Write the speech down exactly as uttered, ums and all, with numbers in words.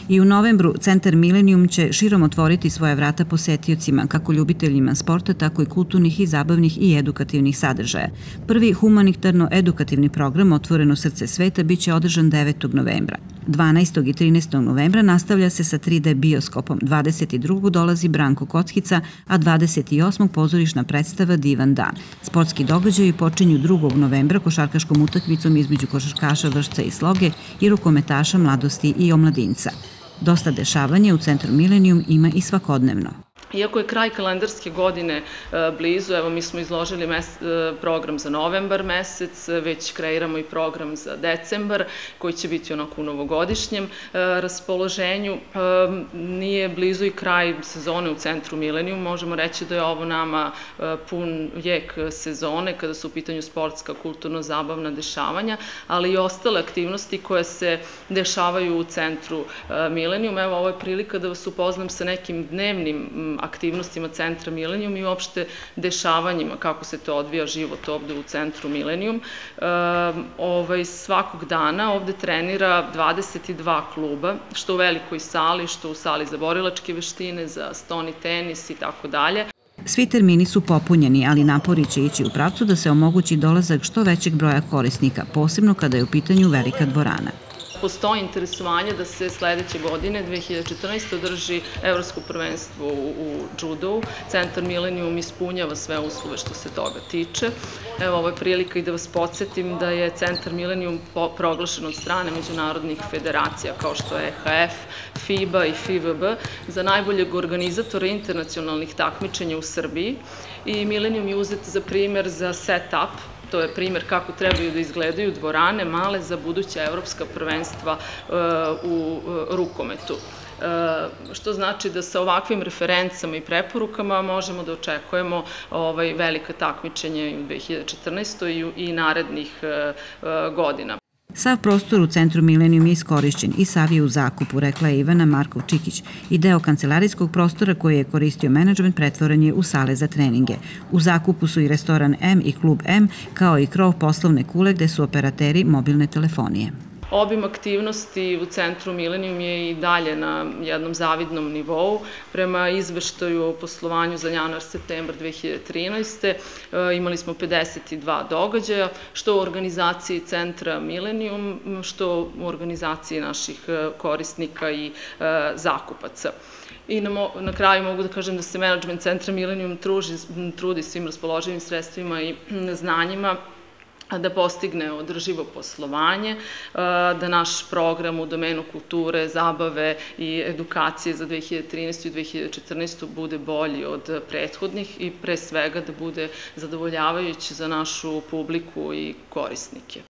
I u novembru Centar Milenijum će širom otvoriti svoje vrata posetiocima, kako ljubiteljima sporta, tako i kulturnih i zabavnih i edukativnih sadržaja. Prvi humanitarno-edukativni program Otvoreno srce sveta biće održan devetog novembra. dvanaestog i trinaestog novembra nastavlja se sa tri D bioskopom, dvadeset drugog dolazi Branko Kockica, a dvadeset osmog pozorišna predstava Divan dan. Sportski događaji počinju drugog novembra košarkaškom utakmicom između košarkaša Vršca i Sloge i rukometaša Mladosti i Omladinca. Dosta dešavanja u Centru Milenijum ima i svakodnevno. Iako je kraj kalendarske godine blizu, evo mi smo izložili program za novembar mesec, već kreiramo i program za decembar, koji će biti onako u novogodišnjem raspoloženju. Nije blizu i kraj sezone u Centru Milenijum, možemo reći da je ovo nama pun jek sezone, kada su u pitanju sportska, kulturno-zabavna dešavanja, ali i ostale aktivnosti koje se dešavaju u Centru Milenijum. Evo, ovo je prilika da vas upoznam sa nekim dnevnim aktivnostima Centra Milenijum i uopšte dešavanjima, kako se to odvija život ovde u Centru Milenijum. Svakog dana ovde trenira dvadeset dva kluba, što u velikoj sali, što u sali za borilačke veštine, za stoni tenis i tako dalje. Svi termini su popunjeni, ali napori će ići u pravcu da se omogući dolazak što većeg broja korisnika, posebno kada je u pitanju velika dvorana. Postoji interesovanje da se sledeće godine, dve hiljade četrnaeste. održi Evropsko prvenstvo u džudu. Centar Milenijum ispunjava sve uslove što se toga tiče. Evo, ovo je prilika i da vas podsjetim da je Centar Milenijum proglašen od strane međunarodnih federacija kao što je E H F, FIBA i F I V B za najboljeg organizatora internacionalnih takmičenja u Srbiji i Milenijum je uzet za primer za set-up. To je primer kako trebaju da izgledaju dvorane male za buduća evropska prvenstva u rukometu. Što znači da sa ovakvim referencama i preporukama možemo da očekujemo velika takmičenja i u dve hiljade četrnaestoj. i narednih godina. Sav prostor u Centru Milenijum je iskorišćen i sav je u zakupu, rekla je Ivana Markov-Čikić, i deo kancelarijskog prostora koji je koristio menadžment pretvoren je u sale za treninge. U zakupu su i restoran M i klub M, kao i krov poslovne kule gde su operateri mobilne telefonije. Obim aktivnosti u Centru Milenijum je i dalje na jednom zavidnom nivou. Prema izveštaju o poslovanju za januar-septembar dve hiljade trinaeste. imali smo pedeset dva događaja, što u organizaciji Centra Milenijum, što u organizaciji naših korisnika i zakupaca. I na kraju mogu da kažem da se menadžment Centra Milenijum trudi svim raspoloživim sredstvima i znanjima da postigne održivo poslovanje, da naš program u domenu kulture, zabave i edukacije za dve hiljade trinaestu. i dve hiljade četrnaestu. bude bolji od prethodnih i pre svega da bude zadovoljavajući za našu publiku i korisnike.